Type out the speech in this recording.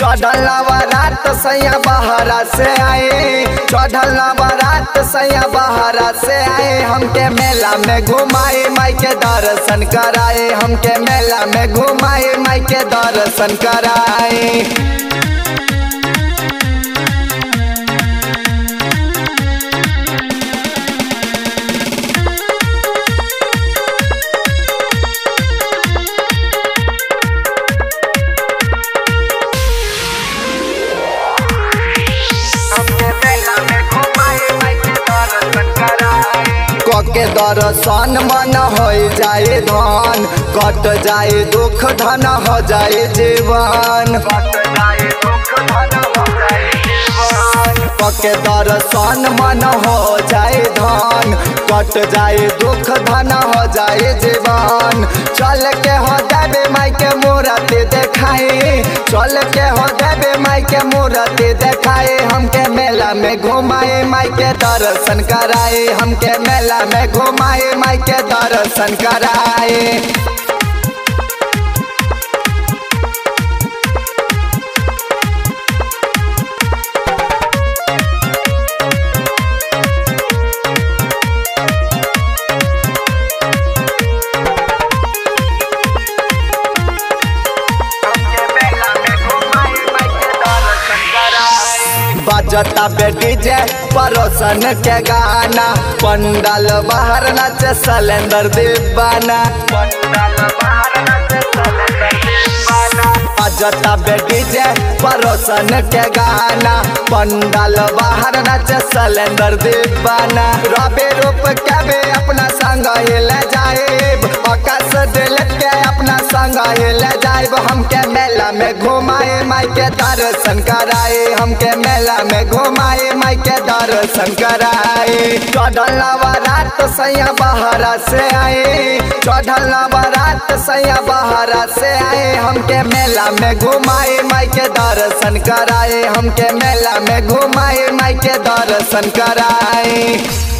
चढ़ल बारात सैया बहरा से आए, चढ़ल बारात सैया बहरा से आए। हमके मेला में घुमाए माई के दर्शन कराए, हमके मेला में घुमाए माई के दर्शन कराए। के दर्शन मन हो जाए धन, कट जाए दुख धन हो जाए जीवन। के दर्शन मन हो जाए धन, कट जाए दुख धन हो जाए जीवन। चल के हो देवे माई के मूर्ति देखाए, चल के हो देवे माई के मूर्ति देखाए। हमके मेला में घुमाए माई के दर्शन कराए, हमके मेला में घुमाए माई के दर्शन कराए। बजता बेटी जे परोसन के गाना, पंडाल बाहर नाचे सलेंदर दीवाना। बजता बेटी जे परोसन के गाना, पंडाल बाहर नाचे सलेंदर दीवाना। रवि रूप के भी अपना संग ले जाएब, आकाश दिल के अपना संग ले जाएब। हमके मेला में घुमाए माई के दर्शन कराए, हमके मेला में घुमाए माई के दर्शन कराए। चढ़ल बारात सैया बहरा से आए, चढ़ल बारात सैया बहरा से आए। हमके मेला में घुमाए माई के दर्शन कराए, हमके मेला में घुमाए माई के दर्शन कराए।